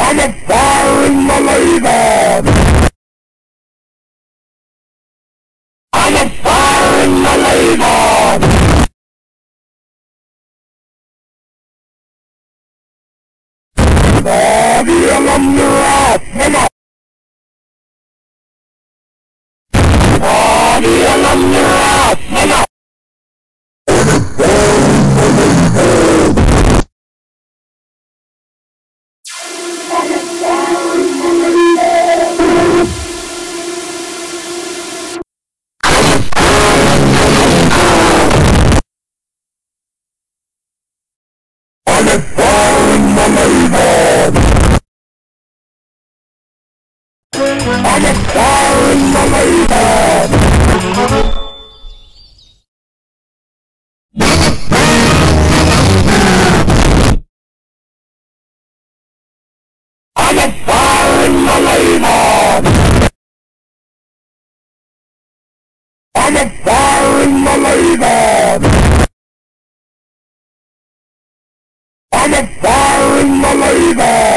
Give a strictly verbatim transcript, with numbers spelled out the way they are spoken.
I'm a firing the leader! I'm a firing the leader! Body alumni, come on! Body alumni, come on! I'm a fire in the labor! I'm a fire in the labor! I'm a fire in the labor! I'm a fire in the labor!